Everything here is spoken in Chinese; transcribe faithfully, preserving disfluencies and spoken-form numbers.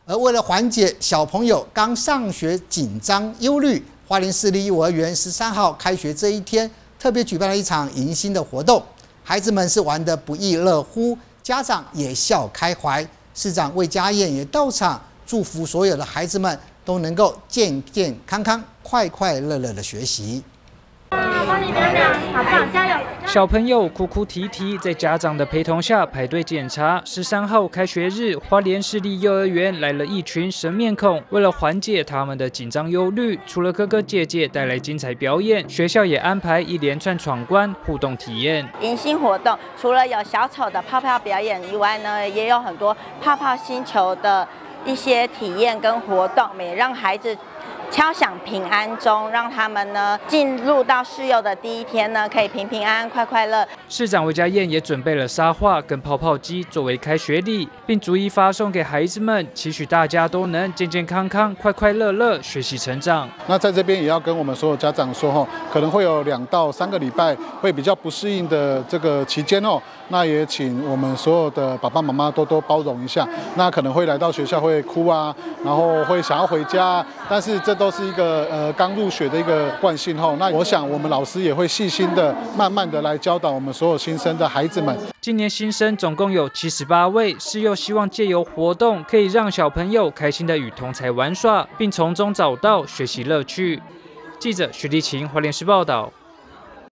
而为了缓解小朋友刚上学紧张忧虑，花莲市立幼儿园十三号开学这一天，特别举办了一场迎新的活动，孩子们是玩得不亦乐乎，家长也笑开怀。市长魏家燕也到场祝福所有的孩子们都能够健健康康、快快乐乐的学习。 帮你量量，好棒，加油！ 小朋友哭哭啼啼，在家长的陪同下排队检查。十三号开学日，花莲市立幼儿园来了一群神面孔。为了缓解他们的紧张忧虑，除了哥哥姐姐带来精彩表演，学校也安排一连串闯关互动体验。 迎新活动除了有小丑的泡泡表演以外呢，也有很多泡泡星球的一些体验跟活动，也让孩子 敲响平安钟，让他们呢进入到市幼的第一天呢，可以平平安安、快快乐。 市长魏家燕也准备了沙画跟泡泡机作为开学礼，并逐一发送给孩子们，期许大家都能健健康康、快快乐乐学习成长。 那在这边也要跟我们所有家长说哈，可能会有两到三个礼拜会比较不适应的这个期间哦，那也请我们所有的爸爸妈妈多多包容一下。那可能会来到学校会哭啊，然后会想要回家，但是这 都是一个呃刚入学的一个惯性后，那我想我们老师也会细心的、慢慢的来教导我们所有新生的孩子们。 今年新生总共有七十八位，市幼希望借由活动可以让小朋友开心的与同侪玩耍，并从中找到学习乐趣。记者徐立琴，花莲市报道。